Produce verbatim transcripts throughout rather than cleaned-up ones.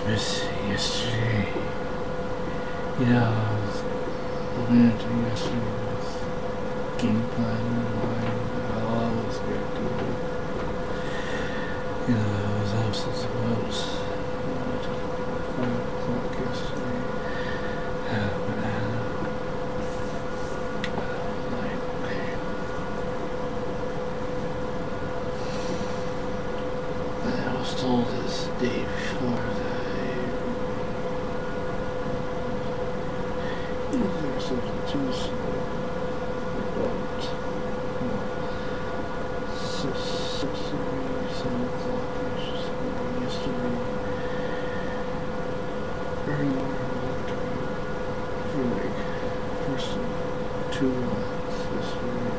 Miss yesterday. You know, I was looking into yesterday with game plan in mind, how I was going to do it. You know, I was absent about five o'clock yesterday. Had a banana. Like, okay. But I was told this day before that there's substitution about six, six thirty, seven o'clock yesterday. Early morning for like first two months this week.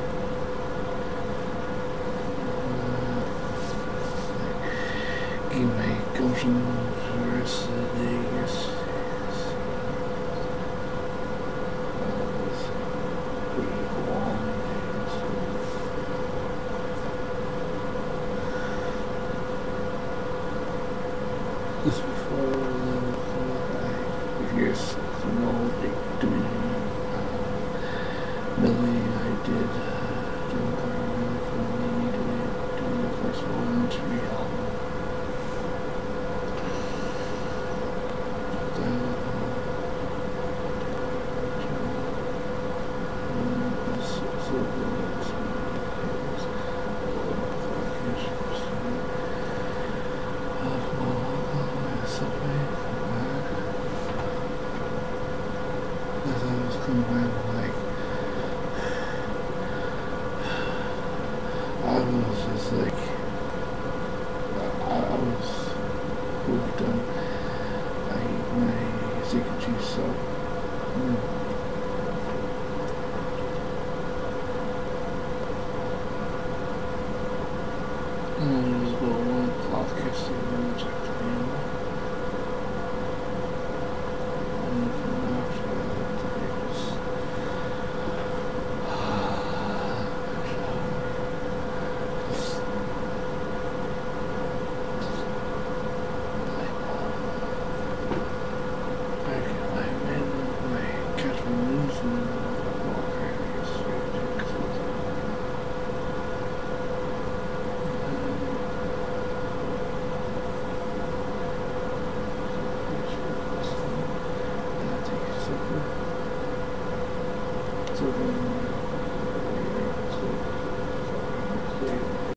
Uh, like, gave my gumption for the rest of the day yesterday. Just before eleven o'clock, I, if you're you know, like doing uh, Millie, I did uh, do a cardio for me to do the first one to be album. Then, uh, so, so the next one was eleven o'clock-ish. Subway, back. As I was coming back, like, I was just like, I, I was hooked on, I ate my steak and cheese sub. Mm. And it was about one o'clock yesterday when I checked